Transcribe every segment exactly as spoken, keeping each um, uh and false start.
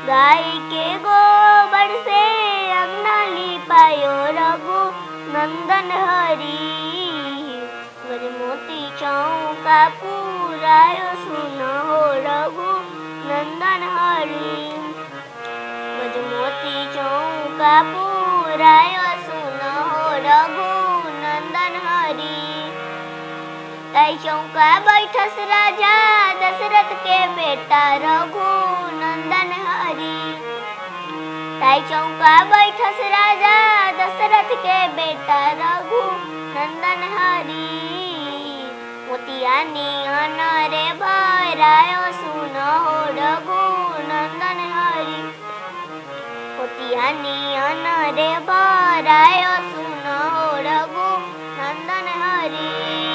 गाय के गोबर से अंगना लिपायो रघु नंदन हरी। गजमोती चौका पुरायो सुनो रघु नंदन हरी। गजमोती चौका पुरायो सुनो रघु नंदन हरी। ताई चौका बैठस राजा दशरथ के बेटा रघु नंदन हरी। ताई चौका बैठस राजा दशरथ के बेटा रघु नंदन हरी। मोतिया नियन रे भरायो सुनो रघु नंदन हरी। मोतिया नियन रे भरायो सुनो रघु नंदन हरी।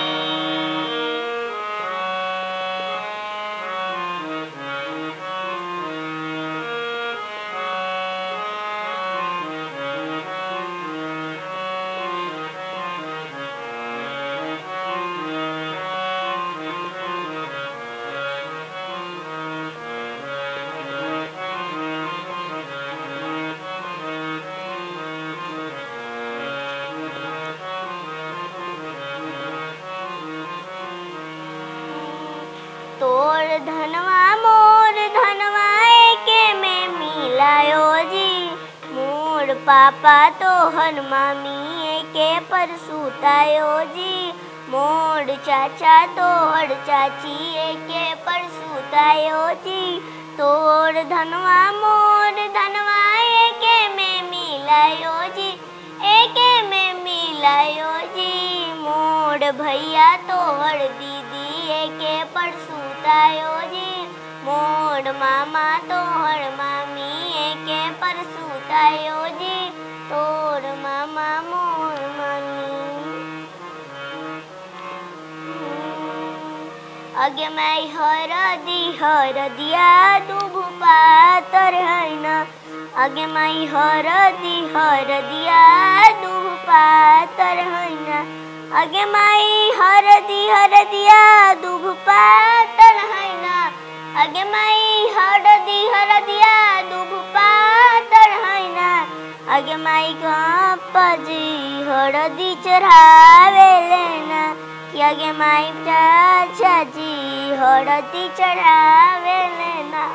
तोर धनवा मोर धनवा एके में मिलायो जी। मोर पापा तोहर मामी एके पर सुतायो जी। मोर चाचा तोहर चाची एके पर सुतायो जी। तोर धनवा मोर धनवा एके में मिलायो जी। एके में मिलायो जी। मोर भैया तोहर दीदी एके पर सुतायो जी। मोर मामा तोहर मामी एके पर सुतायो जी। तोर मामा मोर मामी। अगे माई हरदी हरदिया दुभ पातर है ना। अगे माई हरदी हरदिया दुभ पातर है ना। अगे माई हरदी हरदिया दुभ पातर है ना। अगे माई हरदी हरदिया दुभ पातर है ना। अगे माई गणपति हरदी चढ़ावे लेना। कि अगे माई चाचा जी हरदी चढ़ावे लेना।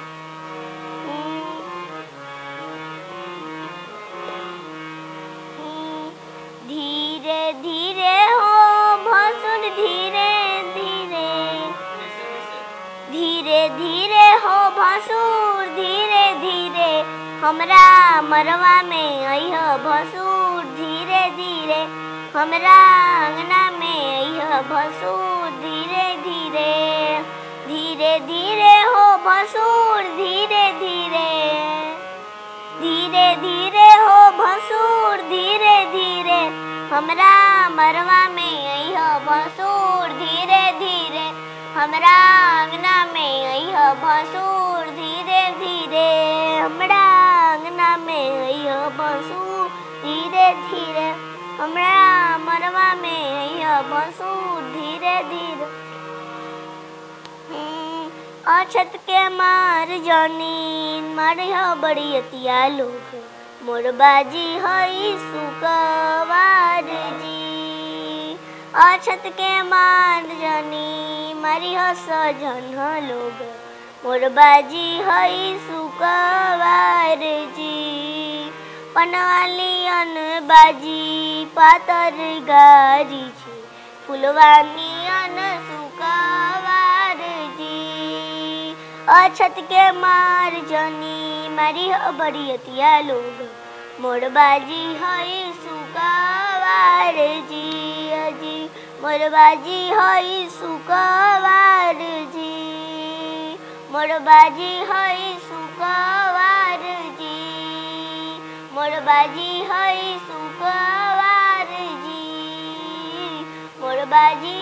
धीरे धीरे हो भसुर धीरे धीरे। धीरे धीरे हो भसुर धीरे धीरे। हमरा मरवा में अइह भसुर धीरे धीरे। हमरा अंगना में अइह भसुर धीरे धीरे। धीरे धीरे हो भसुर धीरे धीरे। धीरे धीरे हो भसुर धीरे धीरे। हमरा मरवा में अइह भसुर धीरे धीरे। हमरा अंगना में अइह भसुर धीरे धीरे। हमरा अंगना में अइह भसुर धीरे धीरे। हमरा मरवा में अइह भसुर धीरे धीरे। अछत के मार जनी मारिह बड़ी अतिया लोग। मोर बाजी हई सुकवार जी। अछत के मार जनी मारिह सजन लोग। मोर बाजी हई सुकवार जी। पनवालियन बाजी पातर गारी छी। फुलवानियन सुकवार जी। अछत के मार जनी मारिह बड़ी अतिया लोग। मोर बाजी हई सुकवार जी। अजी मोर बाजी हई सुकवार जी। मोर बाजी हई सुकवार जी। मोर बाजी हई सुकवार जी। मोर बाजी